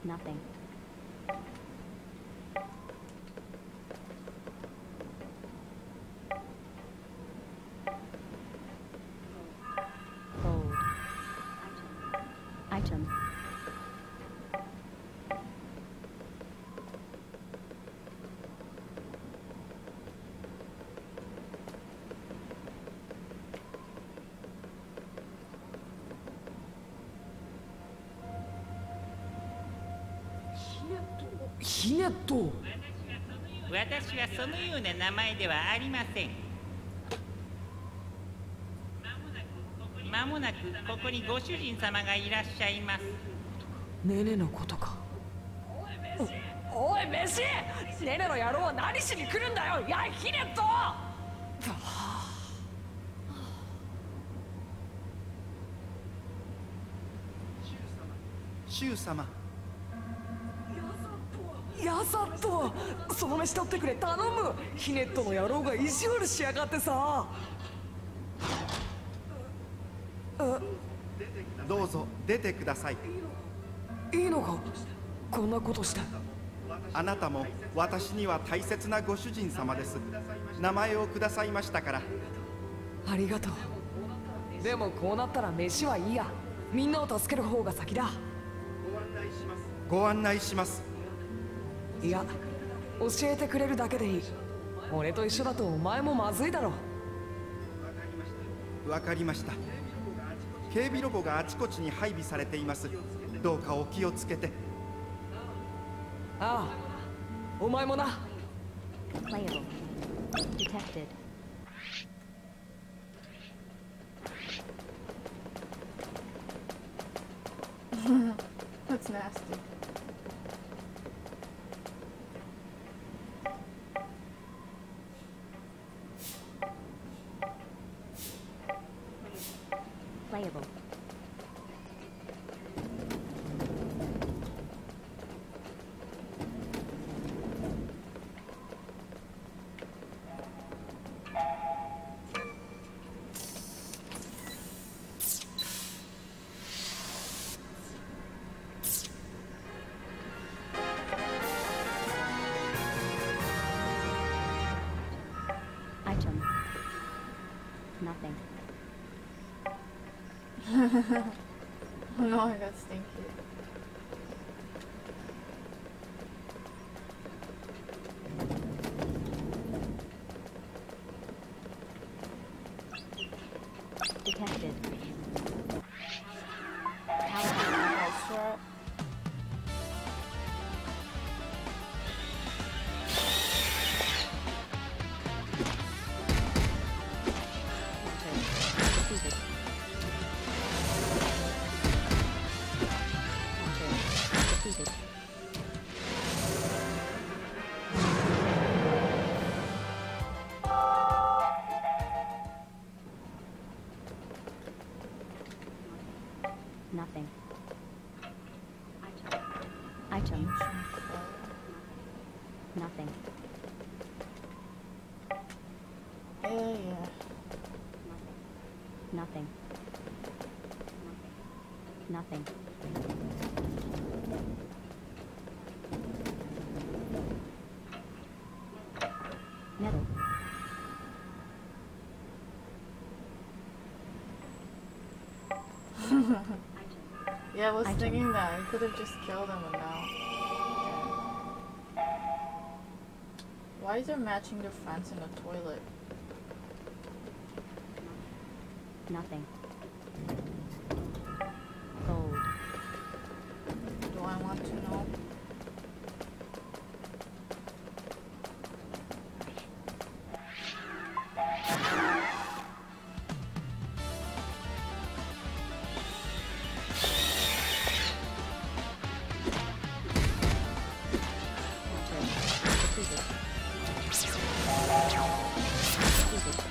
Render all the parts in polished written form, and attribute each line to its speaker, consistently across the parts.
Speaker 1: Nothing. Gold. Item.
Speaker 2: ヒネット。
Speaker 3: 私はそのような名前ではありません。まもなくここにご主人様がいらっしゃいます。
Speaker 2: ネネのことか。
Speaker 4: おい飯、ネネの野郎は何しに来るんだよ。やいヒネット。
Speaker 5: シュウ様。
Speaker 4: やさっとその飯取ってくれ頼む。ヒネットの野郎が意地悪しやがってさ。
Speaker 5: どうぞ出てください。
Speaker 4: いいのかこんなことして。
Speaker 5: あなたも私には大切なご主人様です。名前をくださいましたから。
Speaker 4: ありがとう。でもこうなったら飯はいいや。みんなを助ける方が先だ。
Speaker 5: ご案内します。
Speaker 4: いや教えてくれるだけでいい。俺と一緒だとお前もまずいだろ。
Speaker 5: わかりました。警備ロボがあちこちに配備されています。どうかお気をつけて。
Speaker 4: ああお前もな。
Speaker 1: Playable. Detected.
Speaker 6: That's nasty.
Speaker 1: Playable. Item. Nothing.
Speaker 6: No, I got stinky.
Speaker 1: Detected.
Speaker 6: Extra.
Speaker 1: Defeated. Defeated. Nothing. Item. Nothing.
Speaker 6: Yeah.
Speaker 1: Nothing. Nothing. Metal.
Speaker 6: Yeah, I was thinking that. I could have just killed him and now. Why is there matching the fence in the toilet?
Speaker 1: Nothing. Gold.
Speaker 6: Do I want to know?
Speaker 1: Defeated. Defeated.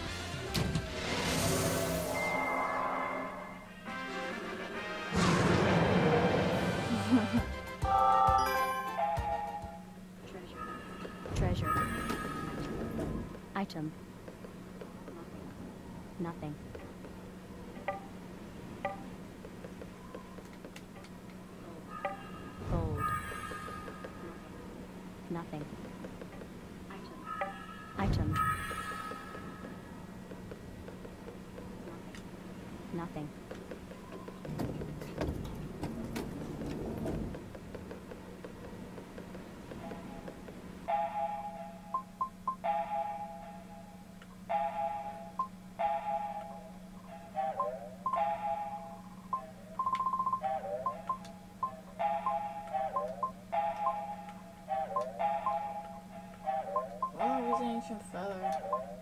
Speaker 1: Treasure. Item. Nothing. Gold. Nothing. Item. Nothing.
Speaker 6: Oh, he's an ancient feather.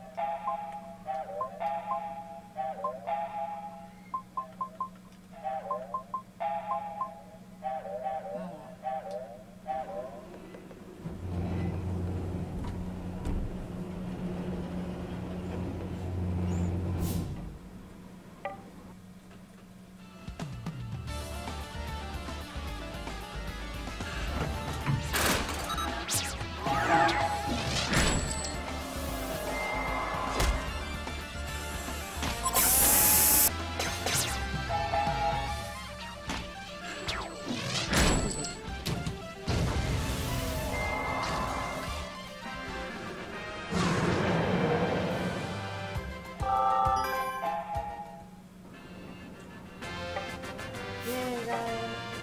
Speaker 6: Yay, guys.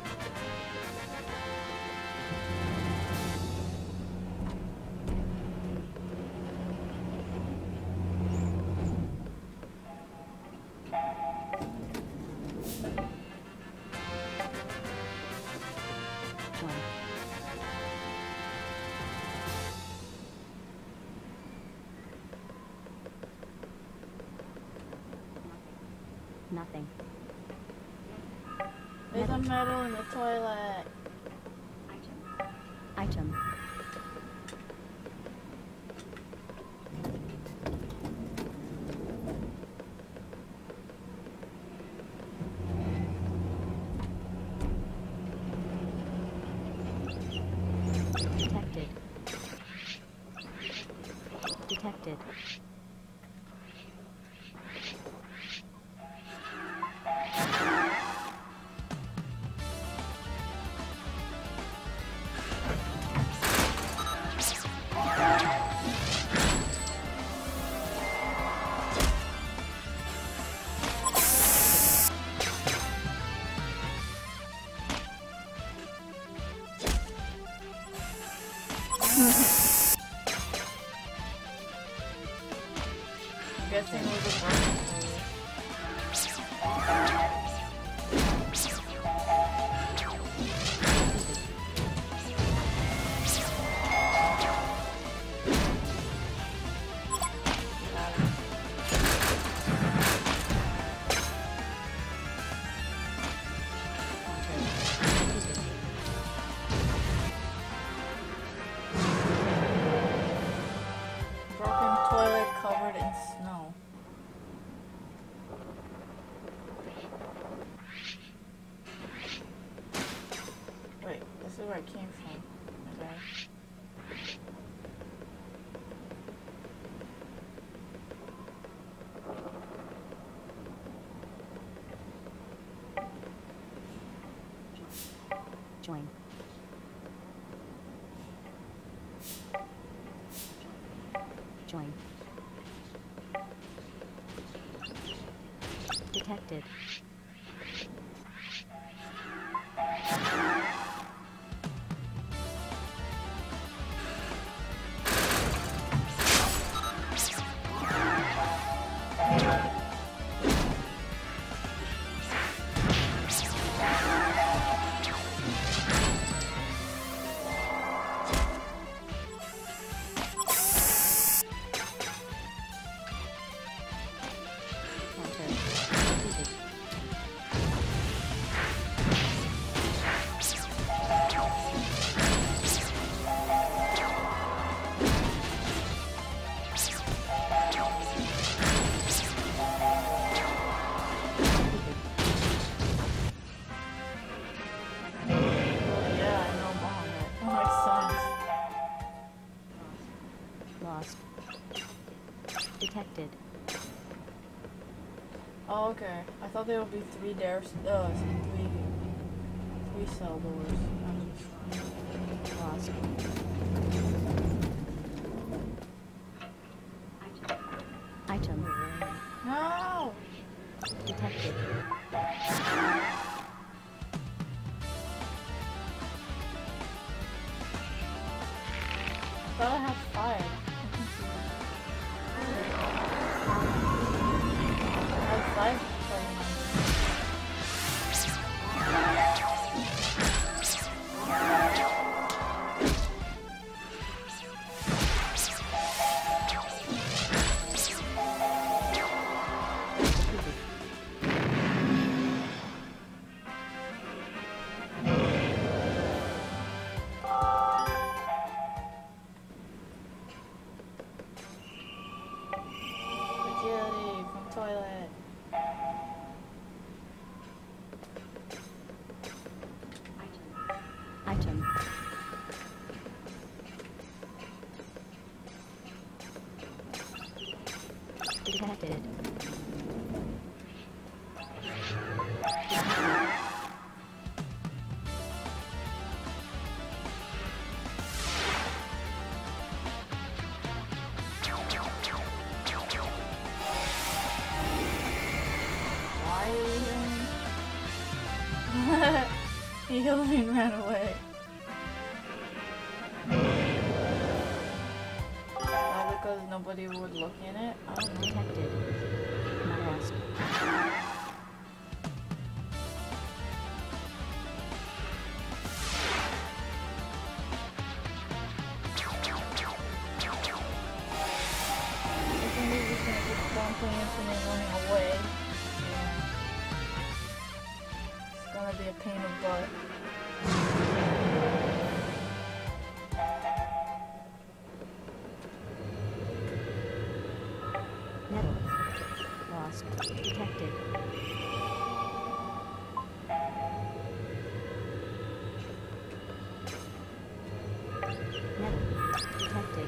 Speaker 1: Join. Nothing.
Speaker 6: There's a medal in the toilet.
Speaker 1: Item. Detected. Detected.
Speaker 6: I'm guessing it was a broken broken toilet covered in snow. Wait, this is where I came from. Okay.
Speaker 1: Join. Join. Detected. Lost. Detected.
Speaker 6: Oh, okay. I thought there would be three cell doors.
Speaker 1: Lost. Item.
Speaker 6: No!
Speaker 1: Detected.
Speaker 6: I thought I had 5. I had 5 starting on. Agility from toilet.
Speaker 1: Item. Detected.
Speaker 6: Why even? Healing ran away. Why? Because nobody would look in it? I don't know.
Speaker 1: Detected. Not lost.
Speaker 6: I think he's just gonna keep bumping into me and running away. Yeah. It's gonna be a pain of butt.
Speaker 1: Nettle. Lost. Detected. Nettle. Detected.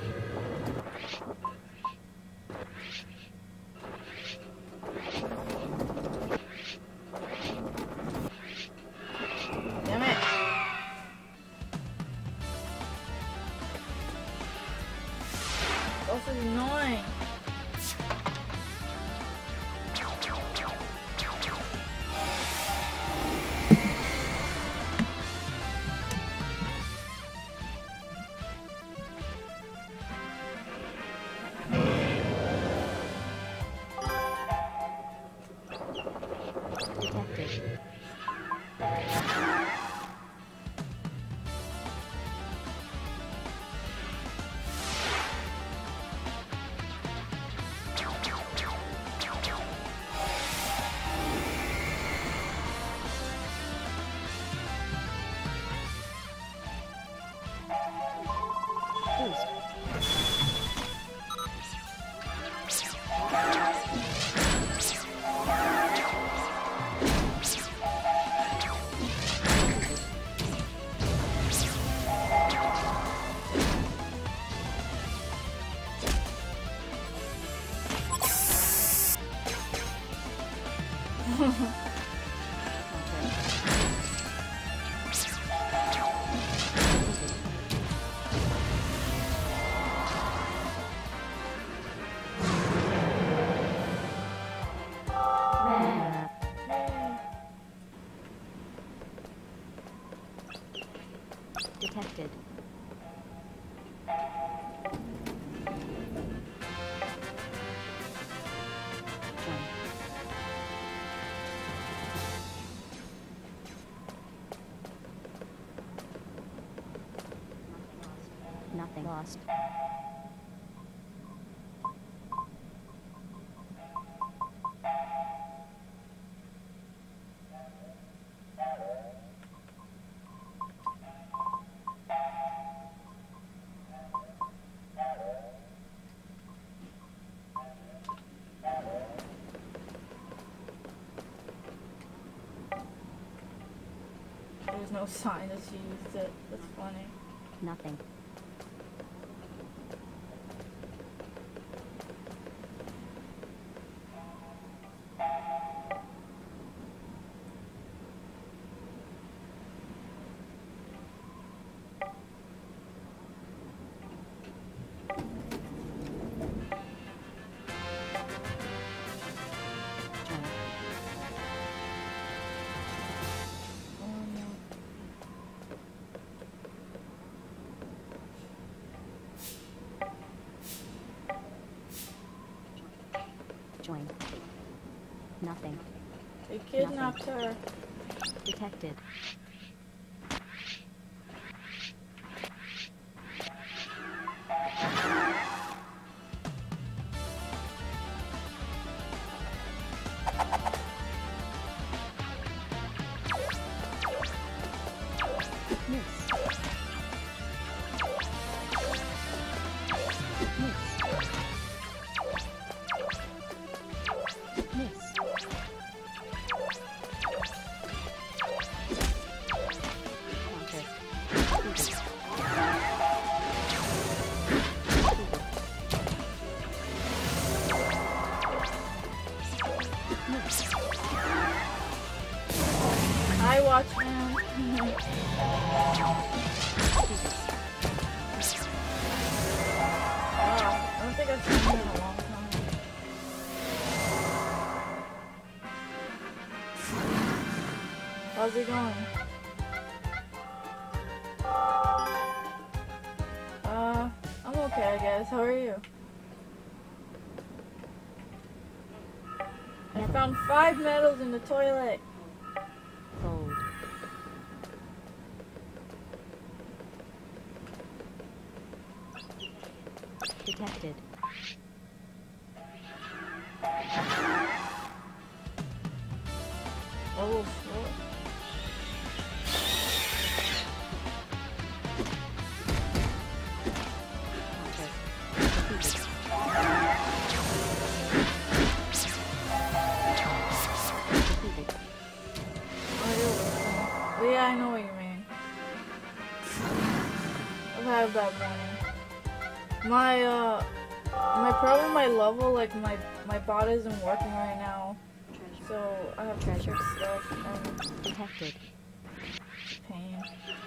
Speaker 6: Damn it! This is annoying.
Speaker 1: Detected. Boost. Detected. Join. Nothing lost.
Speaker 6: There's no sign that she used it. That's funny.
Speaker 1: Nothing. Join. Nothing.
Speaker 6: They kidnapped her.
Speaker 1: Detected.
Speaker 6: I watch him. I don't think I've seen him in a long time. How's it going? I'm okay, I guess. How are you? I found 5 medals in the toilet.
Speaker 1: Fold. Detected.
Speaker 6: Oh, shit. Yeah, I know what you mean. I've had a bad morning. My problem, my level, like my bot isn't working right now, so I have to fix stuff and
Speaker 1: Detected.
Speaker 6: pain.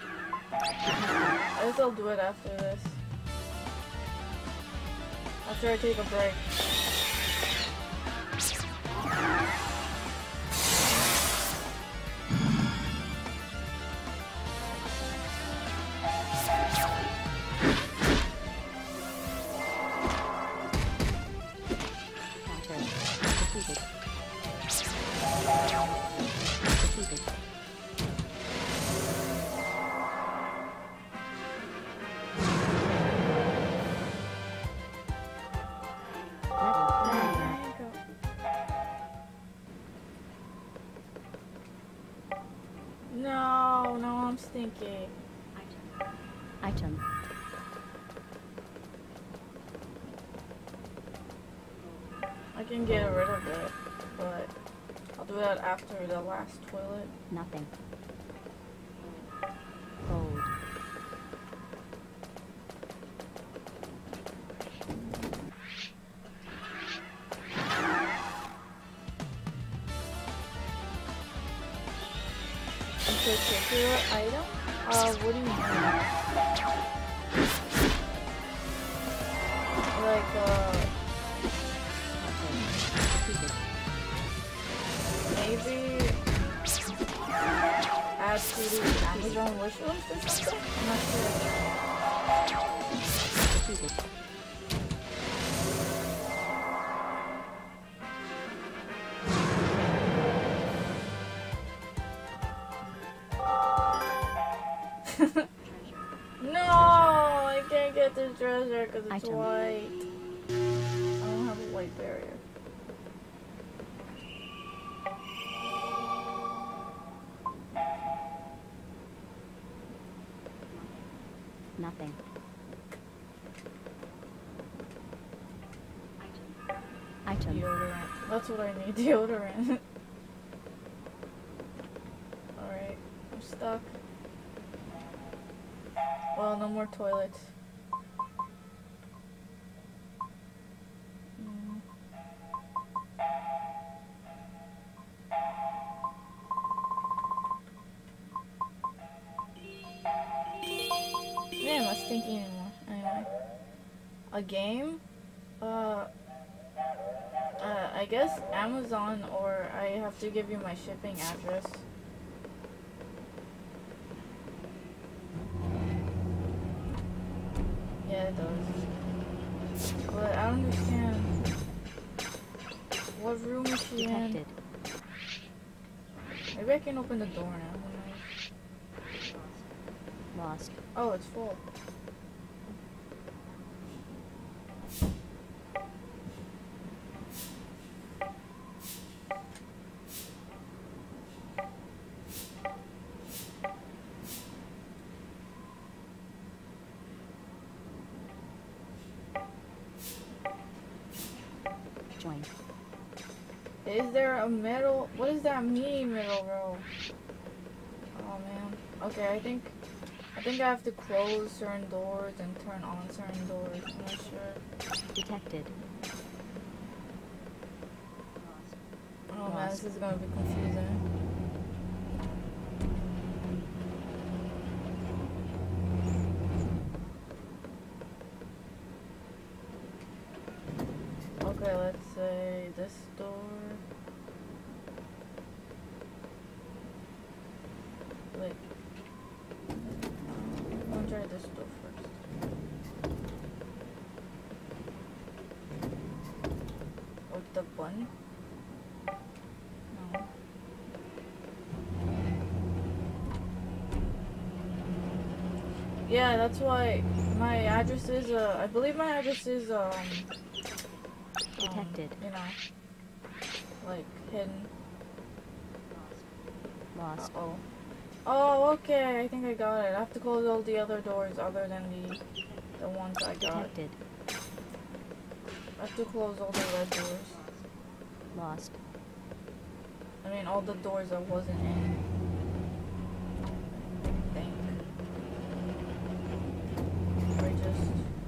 Speaker 6: I guess I'll do it after this. After I take a break. No, I'm stinky.
Speaker 1: Item.
Speaker 6: I can get rid of it, but I'll do that after the last toilet.
Speaker 1: Nothing. Fold.
Speaker 6: Particular item? What do you mean? Like, maybe add to the Amazon wish list or something? I'm not sure. No, I can't get the treasure because it's
Speaker 1: Item.
Speaker 6: white. I don't have a white barrier.
Speaker 1: Nothing. Item.
Speaker 6: Deodorant. That's what I need, deodorant. Alright, I'm stuck. Well, no more toilets. Yeah, I'm not stinky anymore. Anyway. A game? I guess Amazon, or I have to give you my shipping address. Yeah, it does. But I don't understand. What room is she in?
Speaker 1: Detected.
Speaker 6: Maybe I can open the door now.
Speaker 1: Lost.
Speaker 6: Oh, it's full.
Speaker 1: Join.
Speaker 6: Is there a middle? What does that mean, middle row? Oh man. Okay, I think I have to close certain doors and turn on certain doors. I'm not sure.
Speaker 1: Detected.
Speaker 6: Oh man, this is gonna be confusing. Okay, let's say this door. Wait. I'll try this door first. With the bunny? No. Yeah, that's why my address is, I believe my address is,
Speaker 1: Detected.
Speaker 6: you know, like, hidden.
Speaker 1: Lost.
Speaker 6: Uh-oh. Oh, okay, I think I got it. I have to close all the other doors other than the ones I got.
Speaker 1: Detected.
Speaker 6: I have to close all the red doors.
Speaker 1: Lost.
Speaker 6: I mean, all the doors I wasn't in. I think. I just...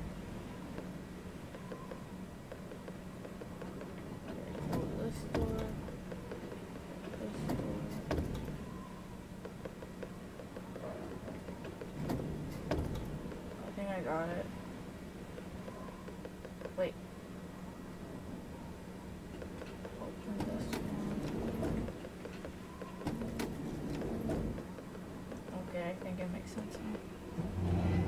Speaker 6: Okay, close this door. This door. I think I got it. Wait. Open this one. Okay, I think it makes sense now.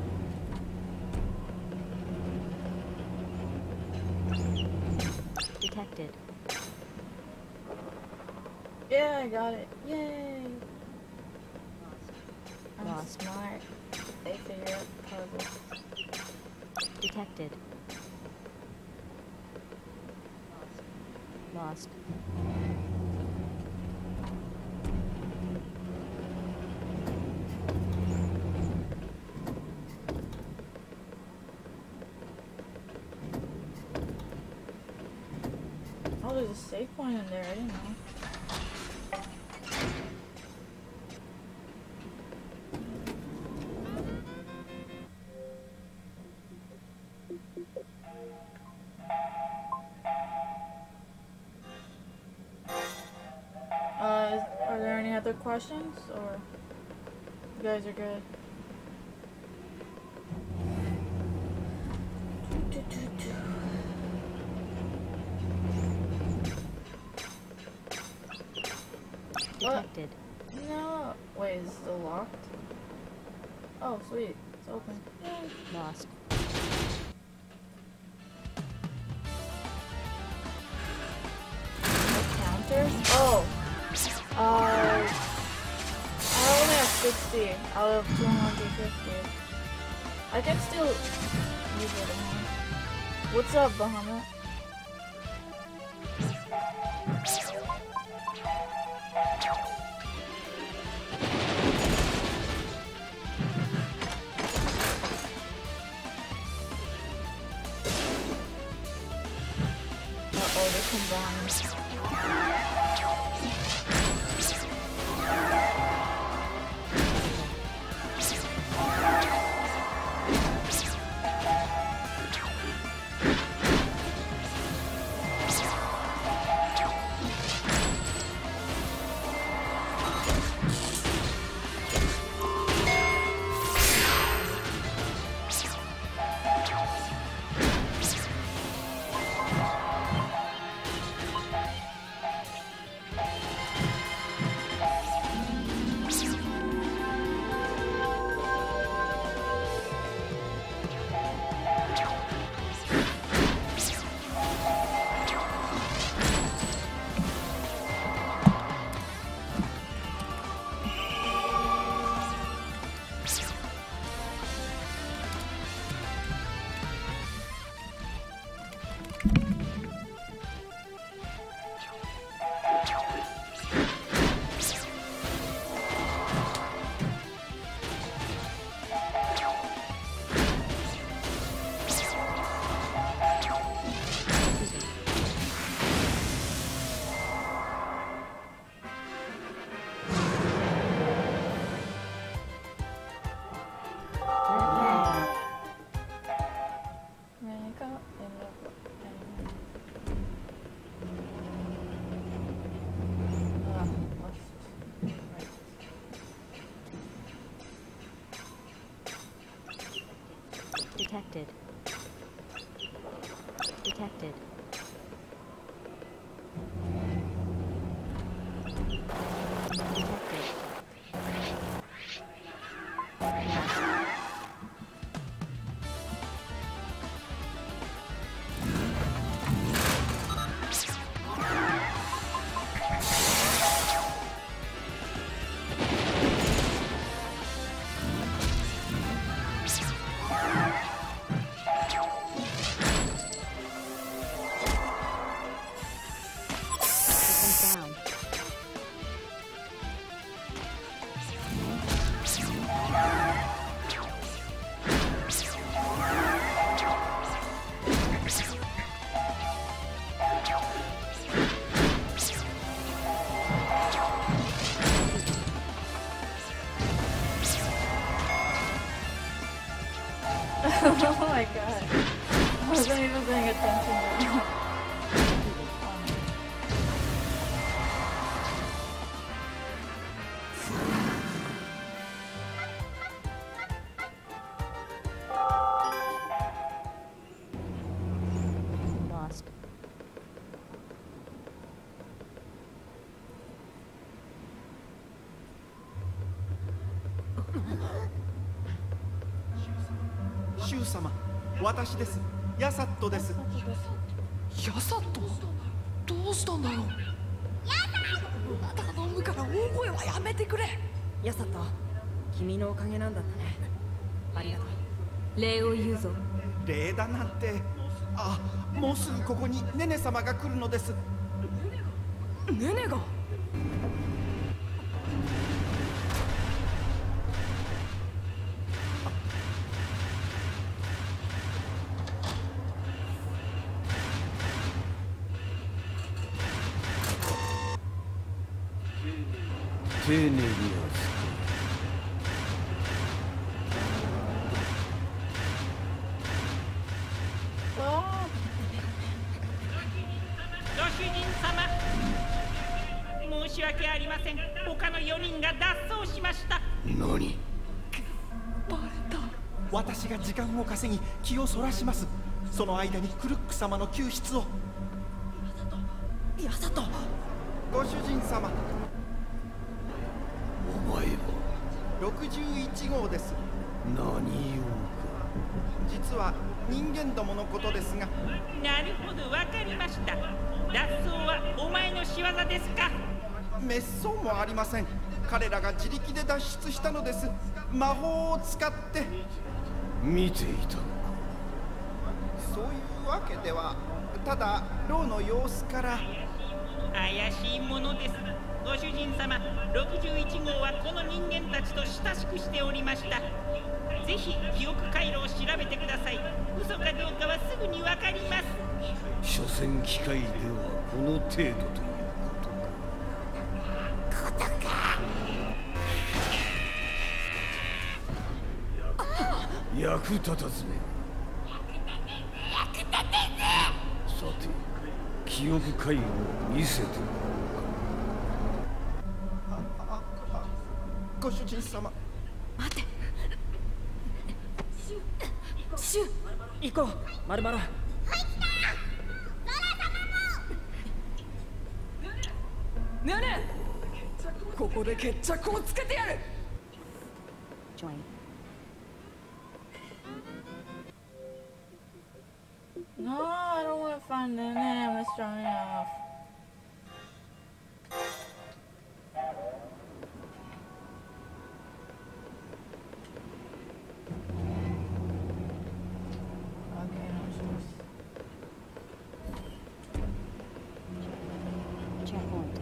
Speaker 1: Detected.
Speaker 6: Yeah, I got it. Yay! I'm
Speaker 1: Lost.
Speaker 6: smart. They figure out puzzles.
Speaker 1: Detected. Lost.
Speaker 6: Oh, there's a save point in there. I didn't know. Are there any other questions, or you guys are good?
Speaker 1: Detected.
Speaker 6: No. Wait, is it still locked? Oh, sweet. It's open. Yay.
Speaker 1: Lost.
Speaker 6: The counters? Oh. I only have 60 out of 250. I can still use it. What's up, Bahamut? Uh-oh, they combined. Oh my god. I wasn't even paying attention.
Speaker 1: Lost.
Speaker 5: シュウ様、私です。ヤサットです。
Speaker 2: ヤサット、どうしたんだよ。頼むから大声はやめてくれ。
Speaker 7: ヤサト、君のおかげなんだったね。ありがとう。
Speaker 2: 礼を言うぞ。
Speaker 5: 礼だなんて。あ、もうすぐここにネネ様が来るのです。
Speaker 2: ネネが。
Speaker 8: 丁寧に
Speaker 3: ご主人様、申し訳ありません。他の4人が脱走しました。
Speaker 8: 何？
Speaker 2: バレた。
Speaker 5: 私が時間を稼ぎ気をそらします。その間にクルック様の救出を。
Speaker 7: ヤサト、
Speaker 5: ご主人様、
Speaker 8: お前は
Speaker 5: 61号です。
Speaker 8: 何用か。
Speaker 5: 実は人間どものことですが。
Speaker 3: なるほど、わかりました。脱走はお前の仕業ですか？
Speaker 5: 滅相もありません。彼らが自力で脱出したのです。魔法を使って。
Speaker 8: 見ていたのか。
Speaker 5: そういうわけでは。ただ牢の様子から。
Speaker 3: 怪しいものです。ご主人様、61号はこの人間たちと親しくしておりました。ぜひ記憶回路を調べてください。嘘かどうかはすぐにわかります。
Speaker 8: 所詮機械ではこの程度ということか。役立たずめ。さて、記憶回路を見せてもらおうか。
Speaker 5: ご主人様。
Speaker 7: 待って。シュウ、行こう、マルマロ。
Speaker 2: ネネ、ここで決着をつけてやる。
Speaker 1: Join.
Speaker 6: No, I don't want to find Nene. I'm just trying off. Okay, no shoes.
Speaker 1: Checkpoint.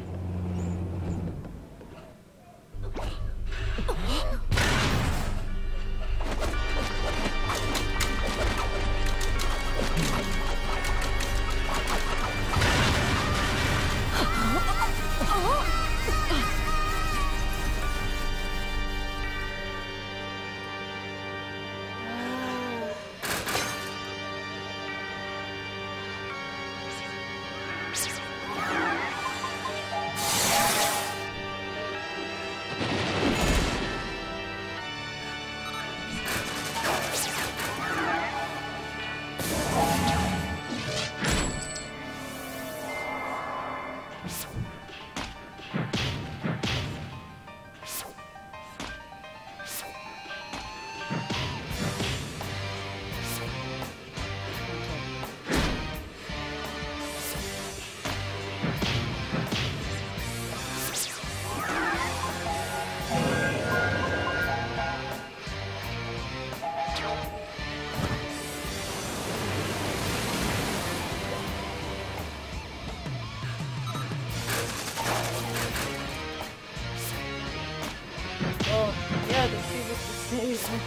Speaker 6: Oh, yeah, the previous is saved.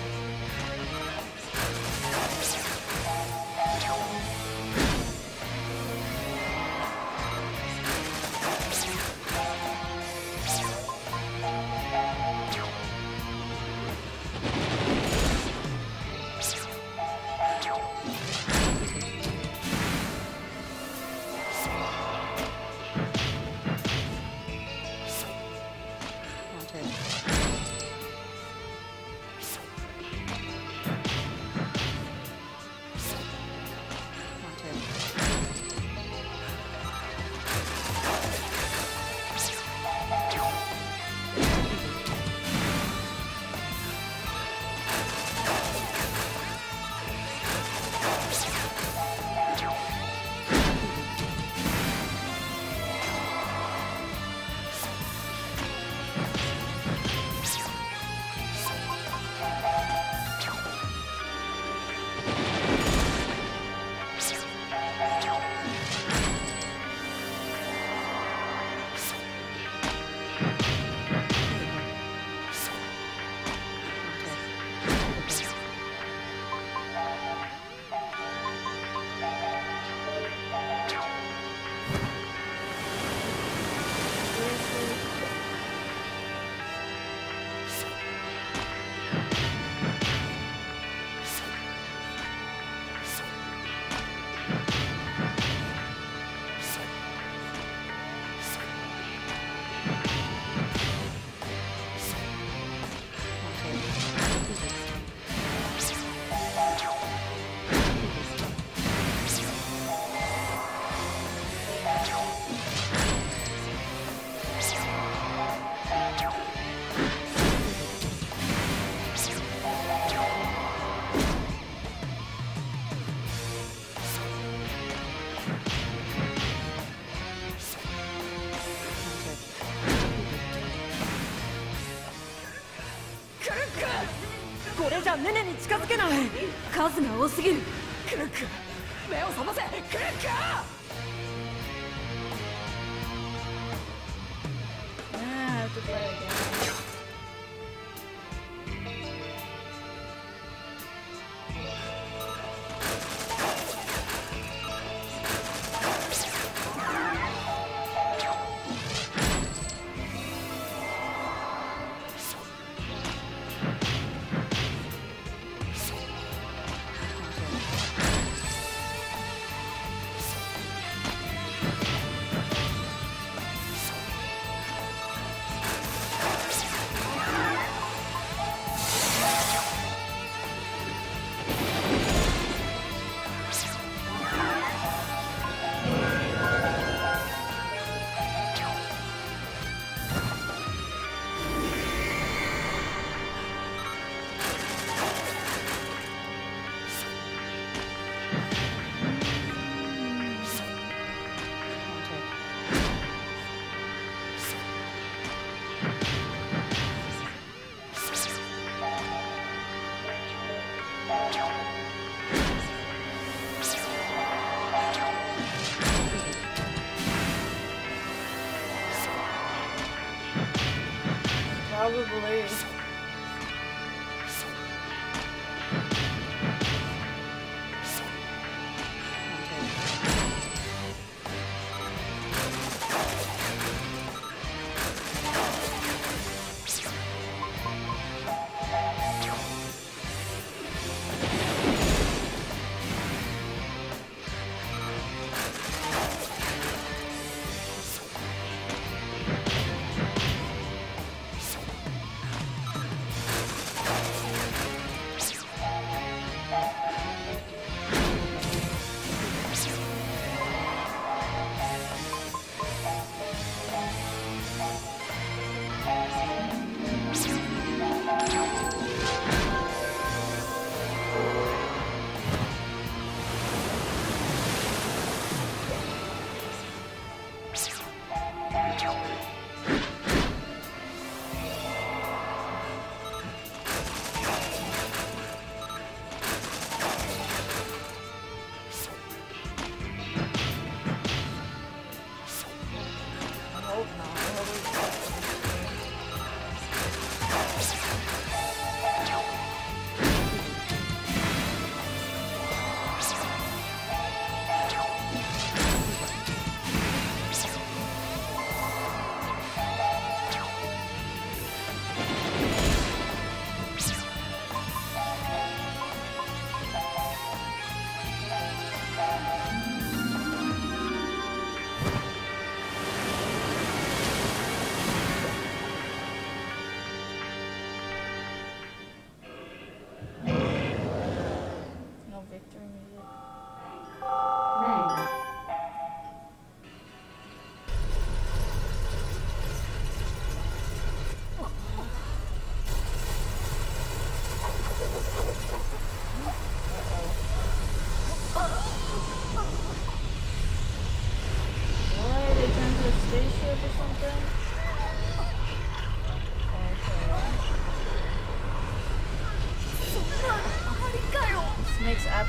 Speaker 7: これじゃネネに近づけない。数が多すぎる。
Speaker 4: クルック、目を覚ませクルック。
Speaker 6: I have to play again. Probably.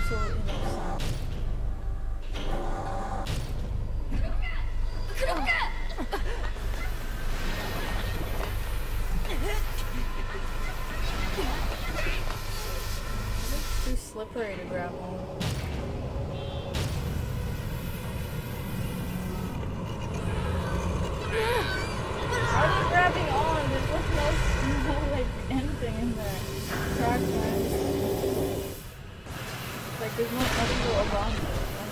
Speaker 6: absolutely no sense. It's too slippery to grab on. How are you grabbing on? There's no like anything in there. Track lines. Like there's nothing to around it.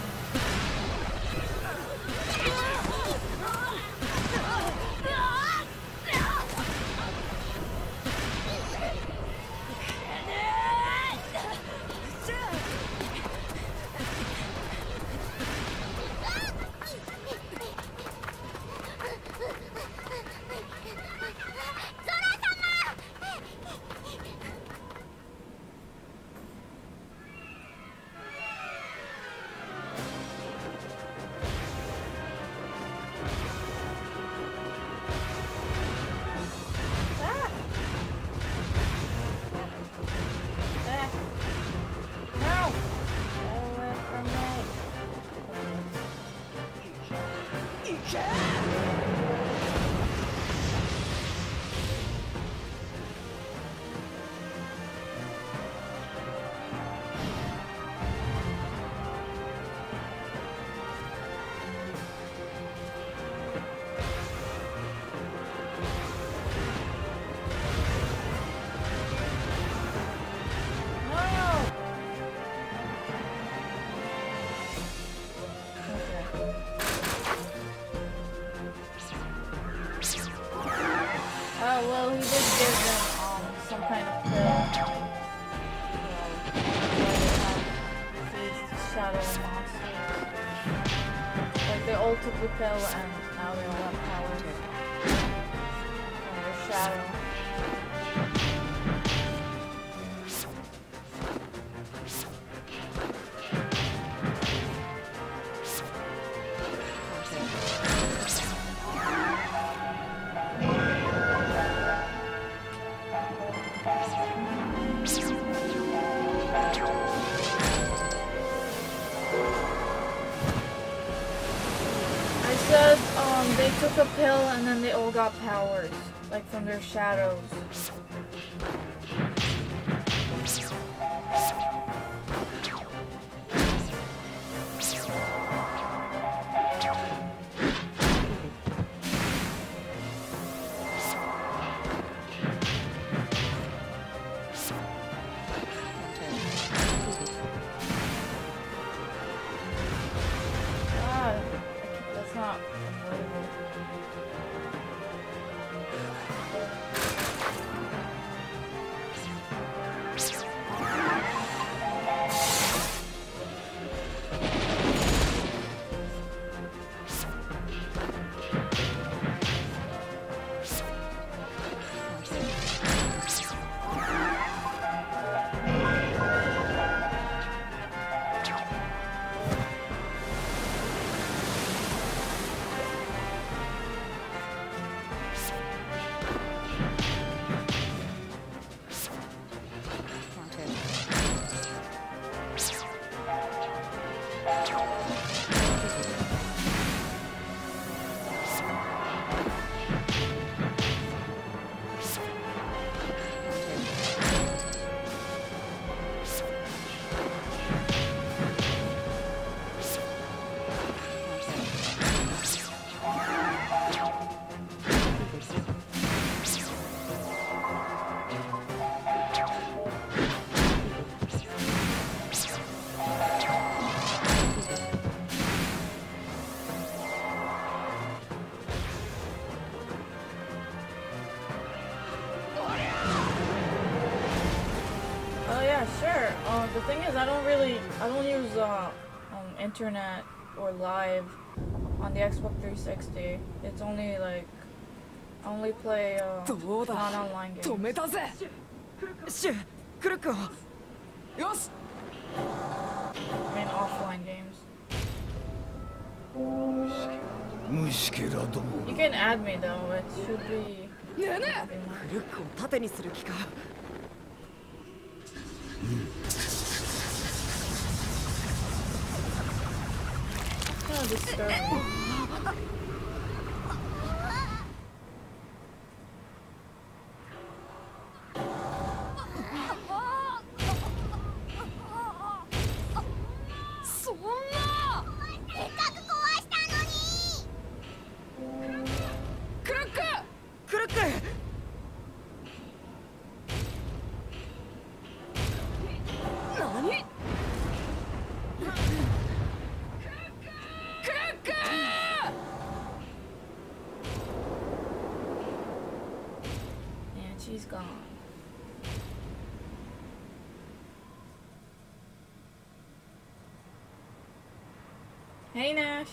Speaker 6: Well, he did give them some kind of pill. These shadow monsters. Like they all took the pill and now they all have powers. And they're shadow. They took a pill and then they all got powers, like from their shadows. That's not avoidable. Sure. The thing is, I don't use internet or live on the Xbox 360. It's only like, I only play non-online games. I mean offline games. You can add me though, it should be... kind of disturbing. She's gone. Hey, Nash.